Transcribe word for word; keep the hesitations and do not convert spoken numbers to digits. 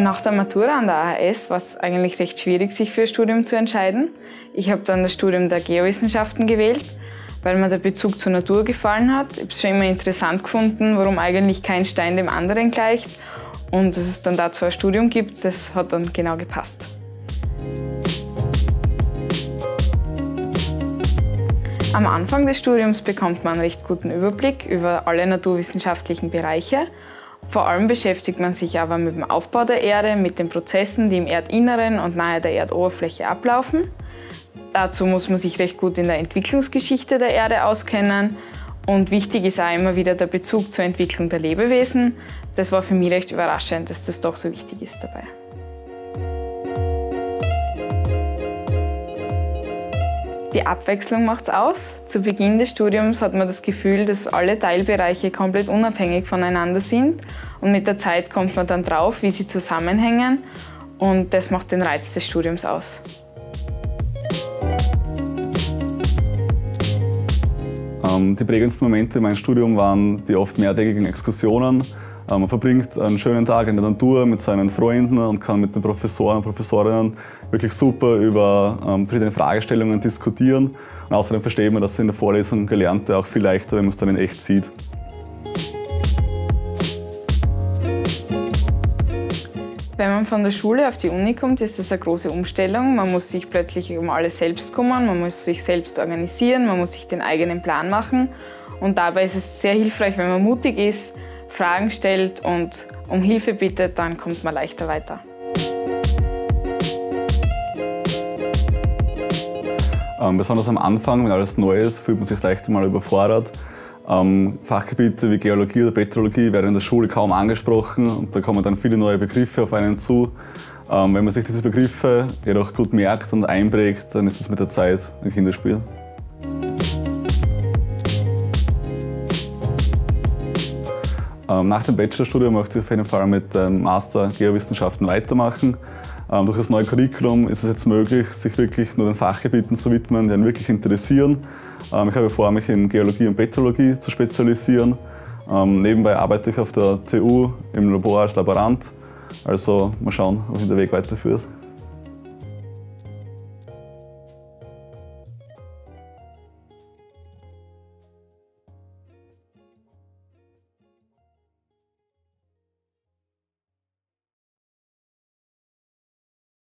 Nach der Matura an der A H S war es eigentlich recht schwierig, sich für ein Studium zu entscheiden. Ich habe dann das Studium der Geowissenschaften gewählt, weil mir der Bezug zur Natur gefallen hat. Ich habe es schon immer interessant gefunden, warum eigentlich kein Stein dem anderen gleicht. Und dass es dann dazu ein Studium gibt, das hat dann genau gepasst. Am Anfang des Studiums bekommt man einen recht guten Überblick über alle naturwissenschaftlichen Bereiche. Vor allem beschäftigt man sich aber mit dem Aufbau der Erde, mit den Prozessen, die im Erdinneren und nahe der Erdoberfläche ablaufen. Dazu muss man sich recht gut in der Entwicklungsgeschichte der Erde auskennen. Und wichtig ist auch immer wieder der Bezug zur Entwicklung der Lebewesen. Das war für mich recht überraschend, dass das doch so wichtig ist dabei. Die Abwechslung macht's aus. Zu Beginn des Studiums hat man das Gefühl, dass alle Teilbereiche komplett unabhängig voneinander sind. Und mit der Zeit kommt man dann drauf, wie sie zusammenhängen. Und das macht den Reiz des Studiums aus. Ähm, die prägendsten Momente in meinem Studium waren die oft mehrtägigen Exkursionen. Man verbringt einen schönen Tag in der Natur mit seinen Freunden und kann mit den Professoren und Professorinnen wirklich super über ähm, verschiedene Fragestellungen diskutieren. Und außerdem versteht man das in der Vorlesung Gelernte auch viel leichter, wenn man es dann in echt sieht. Wenn man von der Schule auf die Uni kommt, ist das eine große Umstellung. Man muss sich plötzlich um alles selbst kümmern, man muss sich selbst organisieren, man muss sich den eigenen Plan machen. Und dabei ist es sehr hilfreich, wenn man mutig ist, Fragen stellt und um Hilfe bittet, dann kommt man leichter weiter. Ähm, besonders am Anfang, wenn alles neu ist, fühlt man sich leicht mal überfordert. Ähm, Fachgebiete wie Geologie oder Petrologie werden in der Schule kaum angesprochen und da kommen dann viele neue Begriffe auf einen zu. Ähm, wenn man sich diese Begriffe jedoch gut merkt und einprägt, dann ist es mit der Zeit ein Kinderspiel. Nach dem Bachelorstudium möchte ich auf jeden Fall mit dem Master Geowissenschaften weitermachen. Durch das neue Curriculum ist es jetzt möglich, sich wirklich nur den Fachgebieten zu widmen, die einen wirklich interessieren. Ich habe vor, mich in Geologie und Petrologie zu spezialisieren. Nebenbei arbeite ich auf der T U im Labor als Laborant. Also mal schauen, wohin der Weg weiterführt.